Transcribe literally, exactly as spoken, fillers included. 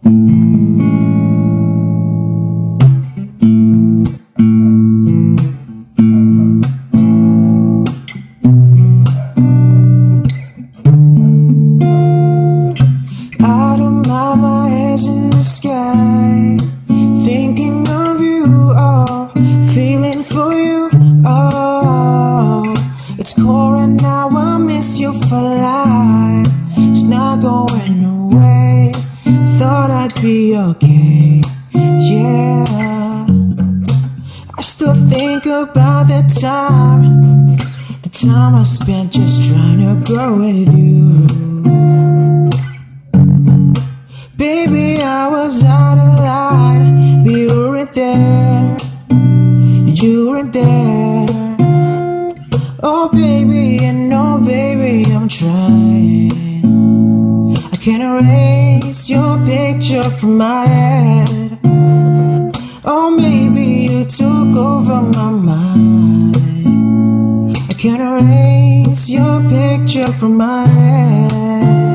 Out of my mind in the sky, thinking of you, oh, feeling for you, oh. It's pouring now, I miss you for life. It's not going away. Thought I'd be okay, yeah. I still think about the time, the time I spent just trying to grow with you. Baby, I was out of line, but you weren't there, you weren't there. Oh baby, I know baby, I'm trying. I can't erase your picture from my head. Oh maybe you took over my mind. I can't erase your picture from my head.